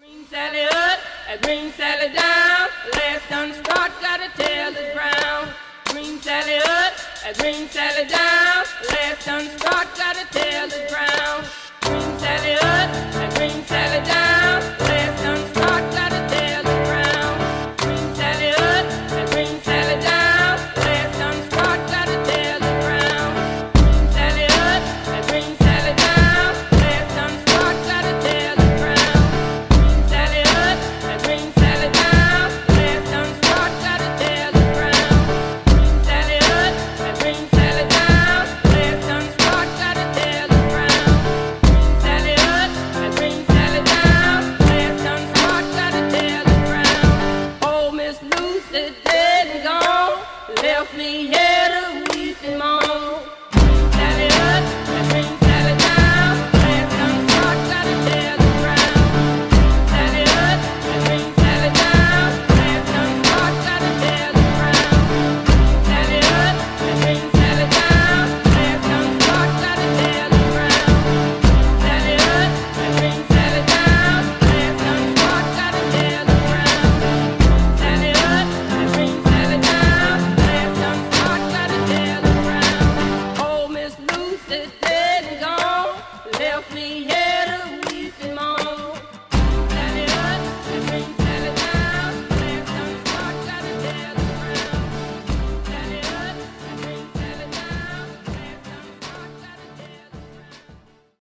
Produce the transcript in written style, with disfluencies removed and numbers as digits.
Green Sally up, and green Sally down. Last done start, got a tail that's brown. Green Sally up, and green Sally down. Last done start, got a tail that's brown.